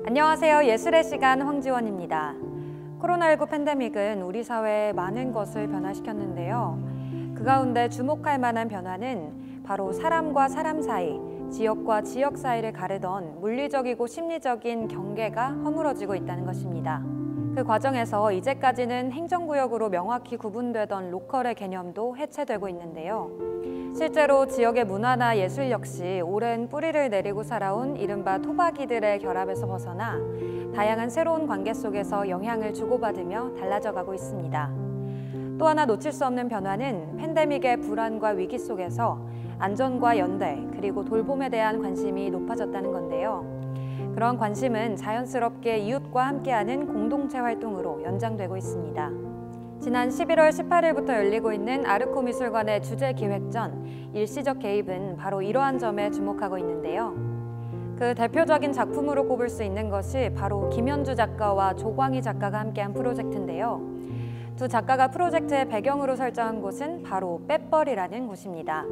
안녕하세요. 예술의 시간 황지원입니다. 코로나19 팬데믹은 우리 사회에 많은 것을 변화시켰는데요. 그 가운데 주목할 만한 변화는 바로 사람과 사람 사이, 지역과 지역 사이를 가르던 물리적이고 심리적인 경계가 허물어지고 있다는 것입니다. 그 과정에서 이제까지는 행정구역으로 명확히 구분되던 로컬의 개념도 해체되고 있는데요. 실제로 지역의 문화나 예술 역시 오랜 뿌리를 내리고 살아온 이른바 토박이들의 결합에서 벗어나 다양한 새로운 관계 속에서 영향을 주고받으며 달라져가고 있습니다. 또 하나 놓칠 수 없는 변화는 팬데믹의 불안과 위기 속에서 안전과 연대 그리고 돌봄에 대한 관심이 높아졌다는 건데요. 그런 관심은 자연스럽게 이웃과 함께하는 공동체 활동으로 연장되고 있습니다. 지난 11월 18일부터 열리고 있는 아르코 미술관의 주제기획전 일시적 개입은 바로 이러한 점에 주목하고 있는데요. 그 대표적인 작품으로 꼽을 수 있는 것이 바로 김현주 작가와 조광희 작가가 함께한 프로젝트인데요. 두 작가가 프로젝트의 배경으로 설정한 곳은 바로 빽벌이라는 곳입니다.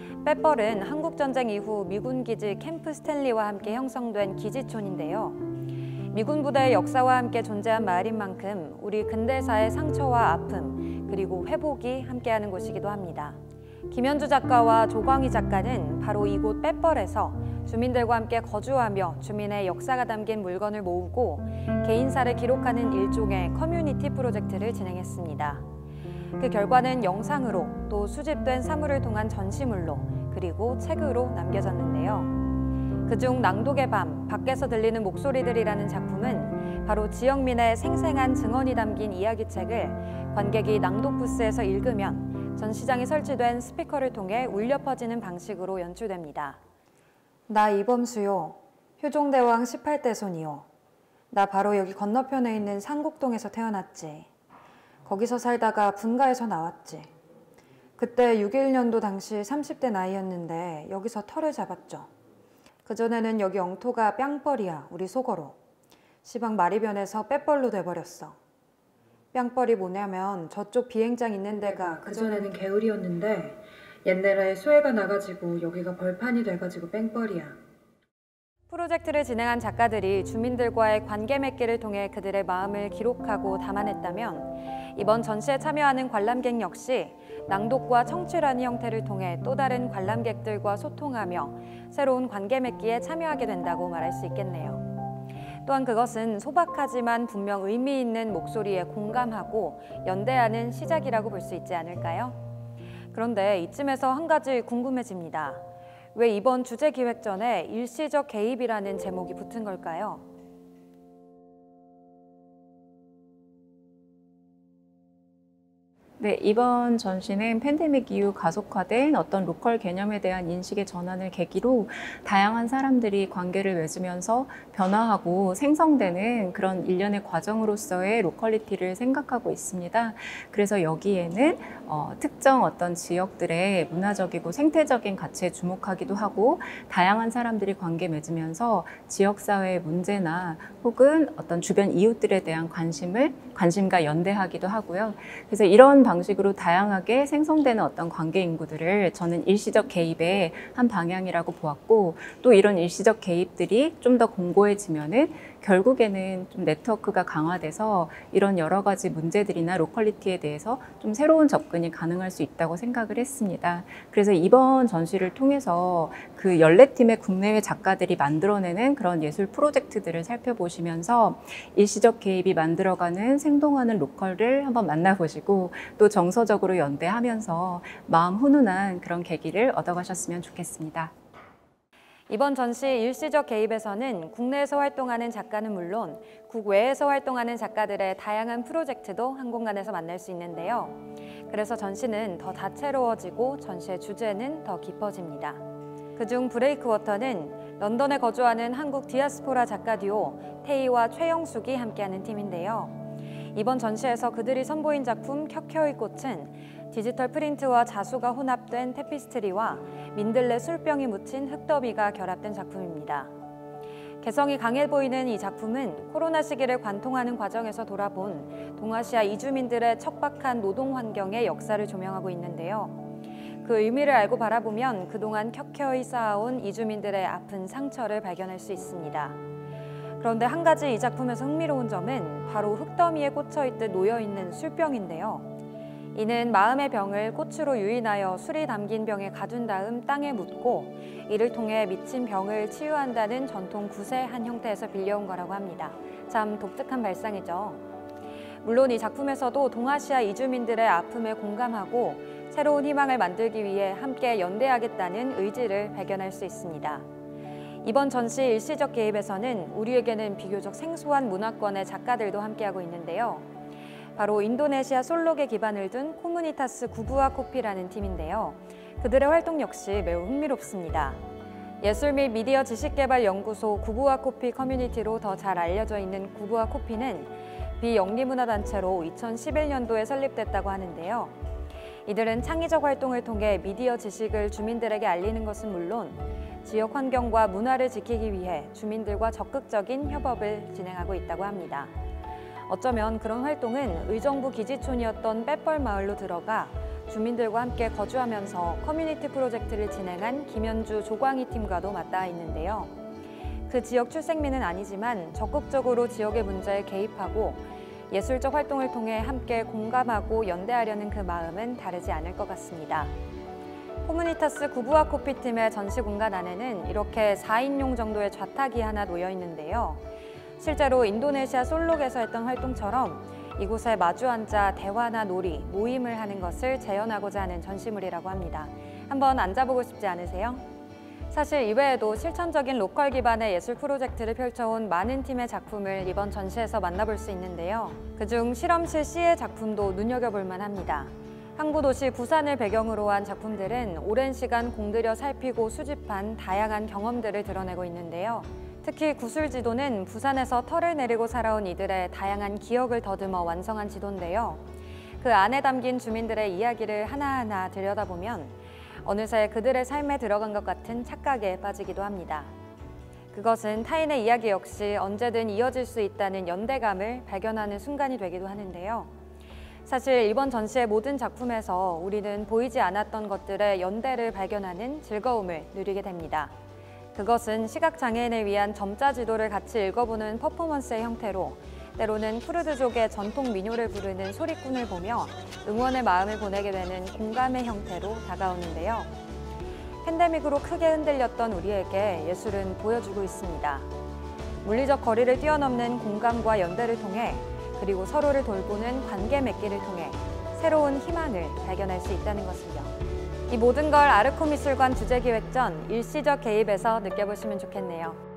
빽벌은 한국전쟁 이후 미군 기지 캠프 스탠리와 함께 형성된 기지촌인데요. 미군 부대의 역사와 함께 존재한 마을인 만큼 우리 근대사의 상처와 아픔 그리고 회복이 함께하는 곳이기도 합니다. 김현주 작가와 조광희 작가는 바로 이곳 빽벌에서 주민들과 함께 거주하며 주민의 역사가 담긴 물건을 모으고 개인사를 기록하는 일종의 커뮤니티 프로젝트를 진행했습니다. 그 결과는 영상으로 또 수집된 사물을 통한 전시물로 그리고 책으로 남겨졌는데요. 그중 낭독의 밤, 밖에서 들리는 목소리들이라는 작품은 바로 지역민의 생생한 증언이 담긴 이야기책을 관객이 낭독 부스에서 읽으면 전시장에 설치된 스피커를 통해 울려 퍼지는 방식으로 연출됩니다. 나 이범수요. 효종대왕 18대 손이요. 나 바로 여기 건너편에 있는 상곡동에서 태어났지. 거기서 살다가 분가에서 나왔지. 그때 61년도 당시 30대 나이였는데 여기서 터를 잡았죠. 그전에는 여기 영토가 뺑벌이야, 우리 속어로. 시방 마리변에서 빽벌로 돼버렸어. 뺑벌이 뭐냐면 저쪽 비행장 있는 데가 그전에는 개울이었는데 옛날에 수해가 나가지고 여기가 벌판이 돼가지고 뺑벌이야. 프로젝트를 진행한 작가들이 주민들과의 관계 맺기를 통해 그들의 마음을 기록하고 담아냈다면 이번 전시에 참여하는 관람객 역시 낭독과 청취라는 형태를 통해 또 다른 관람객들과 소통하며 새로운 관계 맺기에 참여하게 된다고 말할 수 있겠네요. 또한 그것은 소박하지만 분명 의미 있는 목소리에 공감하고 연대하는 시작이라고 볼 수 있지 않을까요? 그런데 이쯤에서 한 가지 궁금해집니다. 왜 이번 주제기획전에 일시적 개입이라는 제목이 붙은 걸까요? 네, 이번 전시는 팬데믹 이후 가속화된 어떤 로컬 개념에 대한 인식의 전환을 계기로 다양한 사람들이 관계를 맺으면서 변화하고 생성되는 그런 일련의 과정으로서의 로컬리티를 생각하고 있습니다. 그래서 여기에는 특정 어떤 지역들의 문화적이고 생태적인 가치에 주목하기도 하고 다양한 사람들이 관계 맺으면서 지역사회의 문제나 혹은 어떤 주변 이웃들에 대한 관심과 연대하기도 하고요. 그래서 이런 방식으로 다양하게 생성되는 어떤 관계 인구들을 저는 일시적 개입의 한 방향이라고 보았고 또 이런 일시적 개입들이 좀 더 공고해지면은 결국에는 좀 네트워크가 강화돼서 이런 여러 가지 문제들이나 로컬리티에 대해서 좀 새로운 접근이 가능할 수 있다고 생각을 했습니다. 그래서 이번 전시를 통해서 그 14팀의 국내외 작가들이 만들어내는 그런 예술 프로젝트들을 살펴보시면서 일시적 개입이 만들어가는 생동하는 로컬을 한번 만나보시고 또 정서적으로 연대하면서 마음 훈훈한 그런 계기를 얻어가셨으면 좋겠습니다. 이번 전시 일시적 개입에서는 국내에서 활동하는 작가는 물론 국외에서 활동하는 작가들의 다양한 프로젝트도 한 공간에서 만날 수 있는데요. 그래서 전시는 더 다채로워지고 전시의 주제는 더 깊어집니다. 그중 브레이크워터는 런던에 거주하는 한국 디아스포라 작가 듀오 태희와 최영숙이 함께하는 팀인데요. 이번 전시에서 그들이 선보인 작품 켜켜이 꽃은 디지털 프린트와 자수가 혼합된 테피스트리와 민들레 술병이 묻힌 흙더미가 결합된 작품입니다. 개성이 강해 보이는 이 작품은 코로나 시기를 관통하는 과정에서 돌아본 동아시아 이주민들의 척박한 노동 환경의 역사를 조명하고 있는데요. 그 의미를 알고 바라보면 그동안 켜켜이 쌓아온 이주민들의 아픈 상처를 발견할 수 있습니다. 그런데 한 가지 이 작품에서 흥미로운 점은 바로 흙더미에 꽂혀있듯 놓여있는 술병인데요. 이는 마음의 병을 꽃으로 유인하여 술이 담긴 병에 가둔 다음 땅에 묻고 이를 통해 미친 병을 치유한다는 전통 구세한 형태에서 빌려온 거라고 합니다. 참 독특한 발상이죠. 물론 이 작품에서도 동아시아 이주민들의 아픔에 공감하고 새로운 희망을 만들기 위해 함께 연대하겠다는 의지를 발견할 수 있습니다. 이번 전시 일시적 개입에서는 우리에게는 비교적 생소한 문화권의 작가들도 함께하고 있는데요. 바로 인도네시아 솔록에 기반을 둔 코무니타스 구부아 코피라는 팀인데요. 그들의 활동 역시 매우 흥미롭습니다. 예술 및 미디어 지식개발연구소 구부아 코피 커뮤니티로 더 잘 알려져 있는 구부아 코피는 비영리문화단체로 2011년도에 설립됐다고 하는데요. 이들은 창의적 활동을 통해 미디어 지식을 주민들에게 알리는 것은 물론 지역 환경과 문화를 지키기 위해 주민들과 적극적인 협업을 진행하고 있다고 합니다. 어쩌면 그런 활동은 의정부 기지촌이었던 뺏벌 마을로 들어가 주민들과 함께 거주하면서 커뮤니티 프로젝트를 진행한 김현주 조광희 팀과도 맞닿아 있는데요. 그 지역 출생민은 아니지만 적극적으로 지역의 문제에 개입하고 예술적 활동을 통해 함께 공감하고 연대하려는 그 마음은 다르지 않을 것 같습니다. 코무니타스 구부아 코피 팀의 전시 공간 안에는 이렇게 4인용 정도의 좌탁이 하나 놓여 있는데요. 실제로 인도네시아 솔록에서 했던 활동처럼 이곳에 마주 앉아 대화나 놀이, 모임을 하는 것을 재현하고자 하는 전시물이라고 합니다. 한번 앉아보고 싶지 않으세요? 사실 이외에도 실천적인 로컬 기반의 예술 프로젝트를 펼쳐온 많은 팀의 작품을 이번 전시에서 만나볼 수 있는데요. 그중 실험실 C의 작품도 눈여겨볼 만합니다. 항구도시 부산을 배경으로 한 작품들은 오랜 시간 공들여 살피고 수집한 다양한 경험들을 드러내고 있는데요. 특히 구술지도는 부산에서 털을 내리고 살아온 이들의 다양한 기억을 더듬어 완성한 지도인데요. 그 안에 담긴 주민들의 이야기를 하나하나 들여다보면 어느새 그들의 삶에 들어간 것 같은 착각에 빠지기도 합니다. 그것은 타인의 이야기 역시 언제든 이어질 수 있다는 연대감을 발견하는 순간이 되기도 하는데요. 사실 이번 전시의 모든 작품에서 우리는 보이지 않았던 것들의 연대를 발견하는 즐거움을 누리게 됩니다. 그것은 시각장애인을 위한 점자 지도를 같이 읽어보는 퍼포먼스의 형태로 때로는 쿠르드족의 전통 민요를 부르는 소리꾼을 보며 응원의 마음을 보내게 되는 공감의 형태로 다가오는데요. 팬데믹으로 크게 흔들렸던 우리에게 예술은 보여주고 있습니다. 물리적 거리를 뛰어넘는 공감과 연대를 통해 그리고 서로를 돌보는 관계 맺기를 통해 새로운 희망을 발견할 수 있다는 것을요. 이 모든 걸 아르코미술관 주제기획전 일시적 개입에서 느껴보시면 좋겠네요.